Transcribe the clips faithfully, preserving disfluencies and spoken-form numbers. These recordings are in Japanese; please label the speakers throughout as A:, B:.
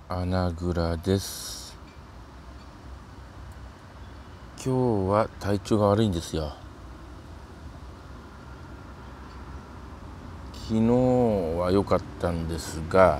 A: 穴蔵です。今日は体調が悪いんですよ。昨日は良かったんですが、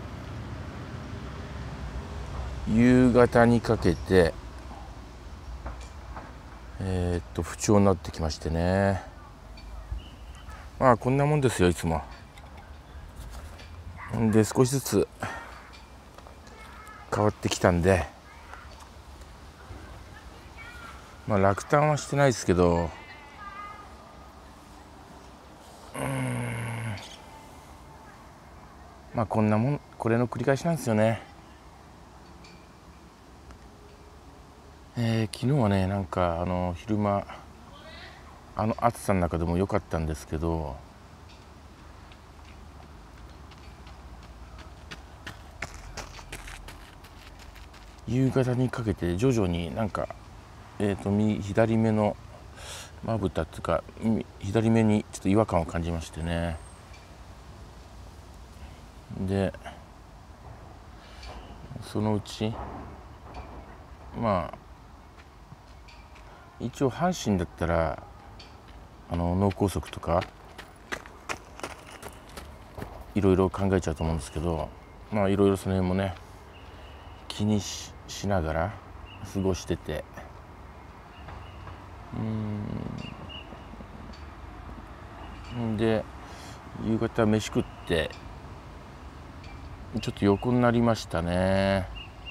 A: 夕方にかけてえー、っと不調になってきましてね。まあこんなもんですよ、いつも。で少しずつ変わってきたんで、まあ落胆はしてないですけど、うーんまあこんなもん、これの繰り返しなんですよね。えー、昨日はね、なんかあの昼間あの暑さの中でも良かったんですけど、夕方にかけて徐々になんか、えー、と右左目のまぶたっていうか左目にちょっと違和感を感じましてね。でそのうちまあ一応阪神だったらあの脳梗塞とかいろいろ考えちゃうと思うんですけど、まあいろいろその辺もね気に し, しながら過ごしてて、うーんで夕方飯食ってちょっと横になりましたね。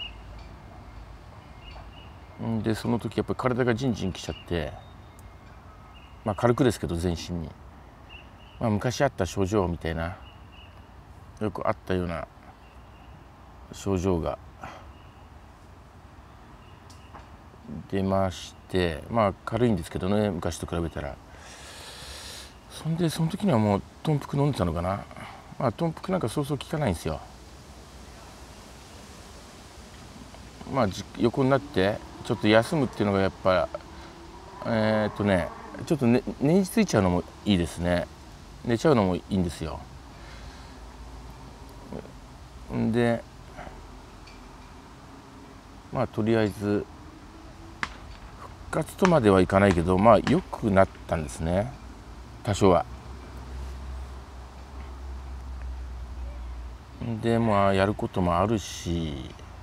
A: でその時やっぱり体がジンジンきちゃって、まあ軽くですけど全身に、まあ、昔あった症状みたいな、よくあったような症状が出まして、まあ軽いんですけどね、昔と比べたら。そんでその時にはもう豚腹飲んでたのかな。まあ豚腹なんかそうそう効かないんですよ。まあ横になってちょっと休むっていうのがやっぱえー、っとねちょっとね寝についちゃうのもいいですね。寝ちゃうのもいいんですよ。んでまあとりあえず復活とまではいかないけど、まあ良くなったんですね、多少は。でまあやることもあるし、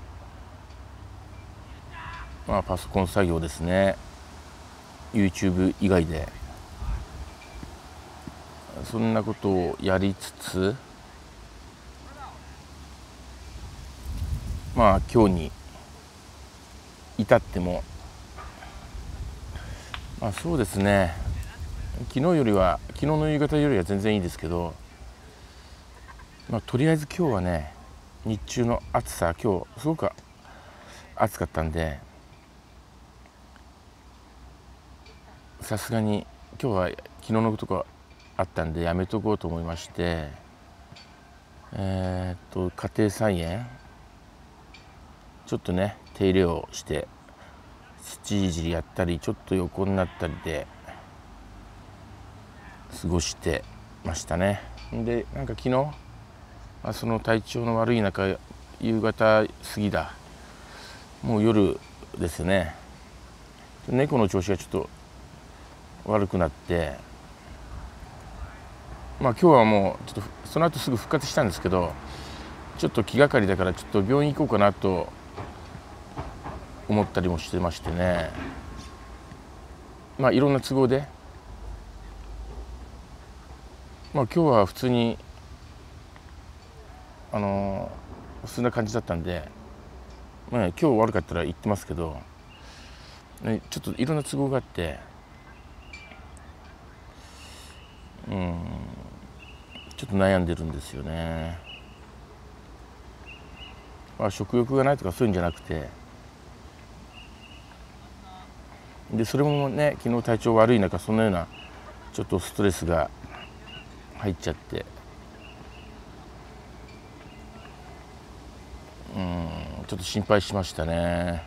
A: まあパソコン作業ですね、 YouTube 以外でそんなことをやりつつ、まあ今日に至っても、まあそうですね、昨日よりは昨日の夕方よりは全然いいですけど、まあ、とりあえず今日はね、日中の暑さ、今日すごく暑かったんで、さすがに今日は昨日のことがあったんでやめとこうと思いまして、えー、っと家庭菜園ちょっとね手入れをして土いじりやったり、ちょっと横になったりで過ごしてましたね。でなんか昨日、まあ、その体調の悪い中、夕方過ぎだ、もう夜ですね、猫の調子がちょっと悪くなって、まあ今日はもうちょっとその後すぐ復活したんですけど、ちょっと気がかりだからちょっと病院行こうかなと思ったりもしてましてね。まあいろんな都合で、まあ今日は普通にあのそんな感じだったんで、まあ、今日悪かったら言ってますけど、ね、ちょっといろんな都合があって、うんちょっと悩んでるんですよね。まあ、食欲がないとかそういうんじゃなくて、でそれもね昨日体調悪い中、そのようなちょっとストレスが入っちゃって、うんちょっと心配しましたね。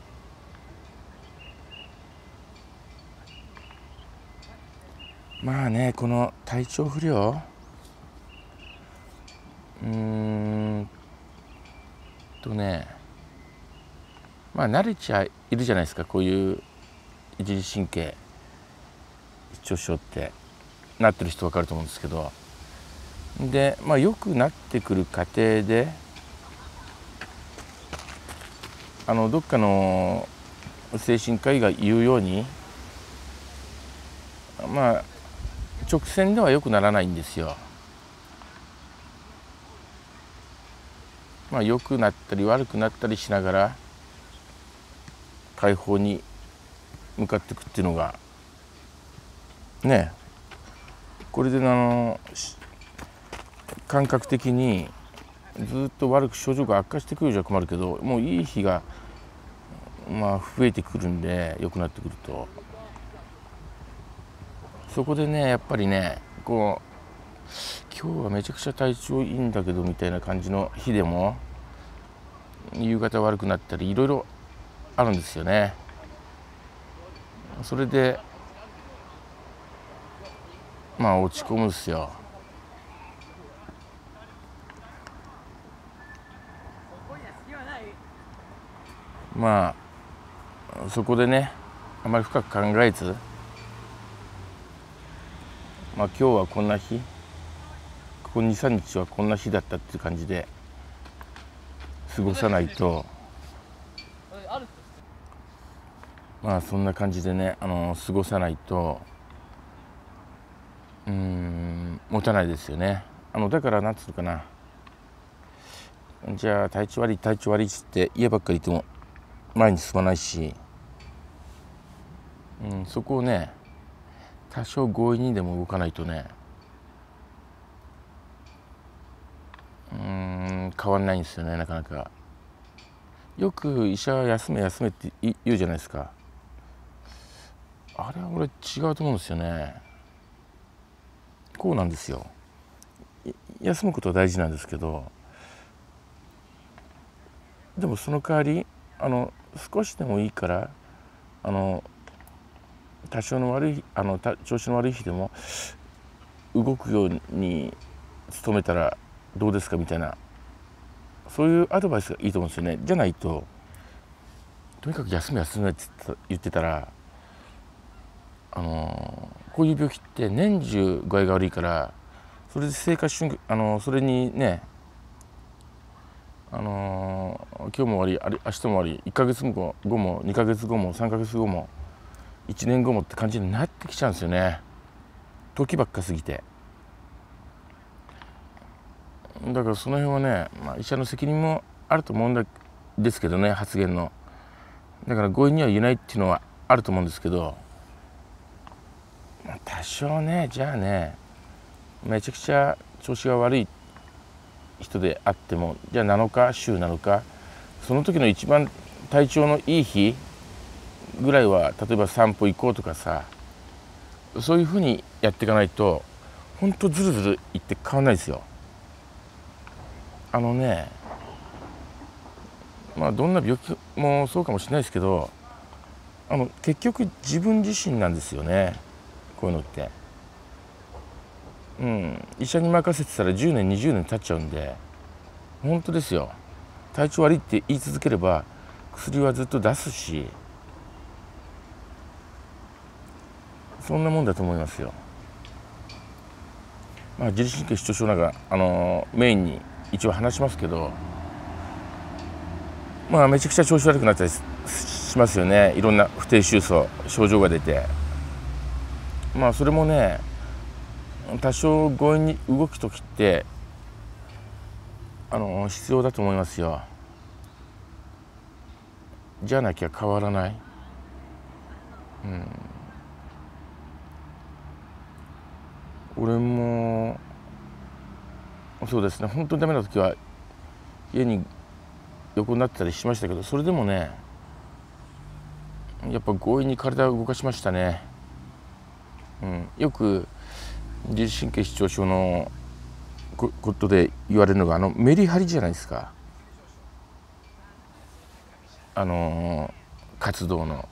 A: まあね、この体調不良、うーんとねまあ慣れちゃいるじゃないですか、こういう自律神経失調症ってなってる人分かると思うんですけど、でまあ良くなってくる過程であのどっかの精神科医が言うようにまあ直線では良くならないんですよ。まあ良くなったり悪くなったりしながら解放に向かっていくっていうのがね、これであの感覚的にずっと悪く症状が悪化してくるじゃ困るけど、もういい日がまあ増えてくるんで、良くなってくるとそこでねやっぱりねこう今日はめちゃくちゃ体調いいんだけどみたいな感じの日でも夕方悪くなったりいろいろあるんですよね。それでまあ落ち込むんですよ。まあそこでねあまり深く考えず、まあ今日はこんな日、ここにさんにちはこんな日だったっていう感じで過ごさないと、まあそんな感じでねあの過ごさないとうーん持たないですよね。あのだからなんつうのかな、じゃあ体調悪い体調悪いって家ばっかりいても前に進まないし、うん、そこをね多少強引にでも動かないとねうーん変わんないんですよね、なかなか。よく医者は休め休めって言うじゃないですか。あれは俺違うと思うんですよね。こうなんですよ。休むことは大事なんですけど、でもその代わりあの少しでもいいからあの多少の悪いあの調子の悪い日でも動くように努めたらどうですかみたいな、そういうアドバイスがいいと思うんですよね。じゃないととにかく休め休めって言ってたらあのこういう病気って年中具合が悪いから、それで生活瞬間あのそれにねあの今日も終わりあれ明日も終わりいっかげつごもにかげつごもさんかげつごもいちねんごもって感じになってきちゃうんですよね、時ばっか過ぎて。だからその辺はね、まあ、医者の責任もあると思うんですけどね、発言の。だから強引には言えないっていうのはあると思うんですけど、まあ、多少ねじゃあねめちゃくちゃ調子が悪い人であっても、じゃあなのか週なのかその時の一番体調のいい日ぐらいは例えば散歩行こうとかさ、そういうふうにやっていかないとほんとずるずるいって変わんないですよ。あのねまあどんな病気もそうかもしれないですけど、あの結局自分自身なんですよね、こういうのって。うん、医者に任せてたらじゅうねんにじゅうねん経っちゃうんで本当ですよ。体調悪いって言い続ければ薬はずっと出すし、そんなもんだと思いますよ。まあ、自律神経失調症なんか、あのー、メインに一応話しますけど、まあめちゃくちゃ調子悪くなったりしますよね。いろんな不定収束症状が出て、まあそれもね多少強引に動く時ってあのー、必要だと思いますよ。じゃなきゃ変わらない。うん、俺もそうですね、本当にダメな時は家に横になってたりしましたけど、それでもねやっぱ強引に体を動かしましたね。うん、よく自律神経失調症のことで言われるのがあのメリハリじゃないですか、あの活動の。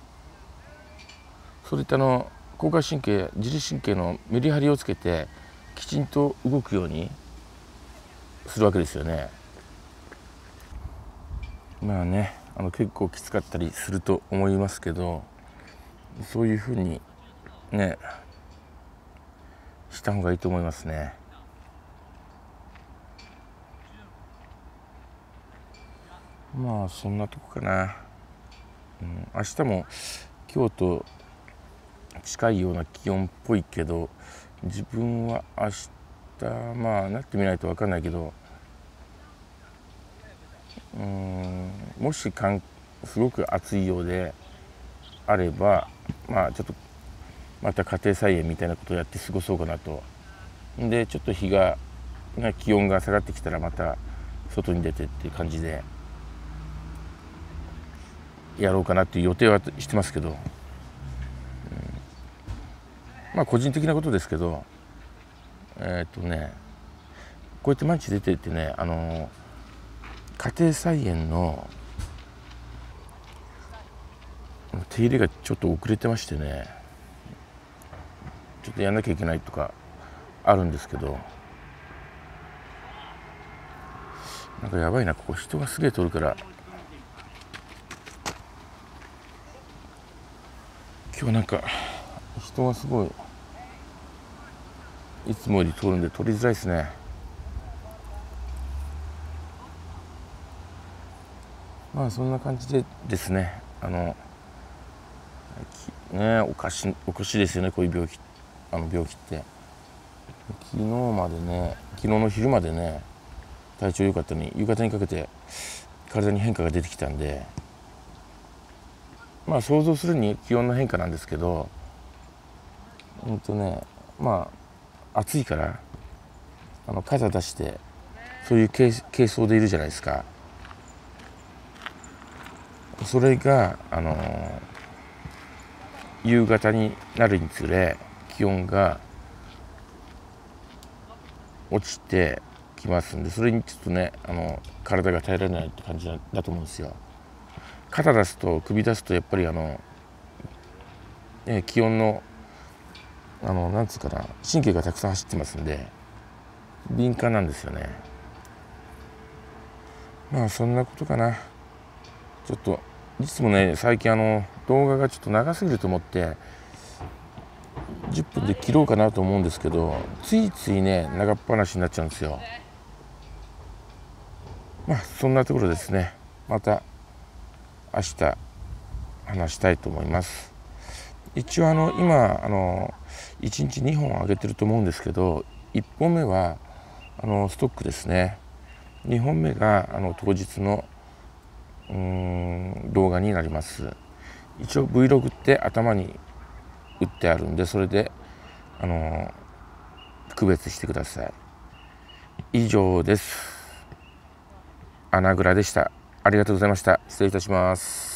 A: それってあの交感神経自律神経のメリハリをつけてきちんと動くようにするわけですよね。 まあね、あの結構きつかったりすると思いますけど、そういうふうにねした方がいいと思いますね。まあそんなとこかな。うん、明日も今日と近いような気温っぽいけど、自分は明日まあなってみないと分かんないけど、うーんもしかんすごく暑いようであれば、まあちょっとまた家庭菜園みたいなことをやって過ごそうかなと。でちょっと日が、ね、気温が下がってきたらまた外に出てっていう感じでやろうかなっていう予定はしてますけど、うん、まあ個人的なことですけど、えー、っとねこうやって毎日出てってね、あの家庭菜園の手入れがちょっと遅れてましてね、ちょっとやんなきゃいけないとかあるんですけど、なんかやばいな、ここ人がすげえ通るから、今日なんか人がすごいいつもより通るんで通りづらいですね。まあそんな感じでですね、あのねおかしおかしいですよね、こういう病気、あの病気って。昨日までね、昨日の昼までね体調良かったのに、夕方にかけて体に変化が出てきたんで、まあ想像するに気温の変化なんですけど、うんとねまあ暑いからあの肩出してそういう軽装でいるじゃないですか。それがあの夕方になるにつれ気温が落ちてきますんで、それにちょっとねあの体が耐えられないって感じだと思うんですよ。肩出すと首出すとやっぱりあの、ね、気温のあのなんつうかな、神経がたくさん走ってますんで敏感なんですよね。まあそんなことかな。ちょっといつもね最近あの動画がちょっと長すぎると思ってじゅっぷんで切ろうかなと思うんですけど、ついついね長っ話になっちゃうんですよ。まあそんなところですね。また明日話したいと思います。一応あの今あのいちにちにほん上げてると思うんですけど、いっぽんめはあのストックですね。にほんめがあの当日のうーん動画になります。一応 Vlog って頭に打ってあるんで、それであの区別してください。以上です。穴蔵でした。ありがとうございました。失礼いたします。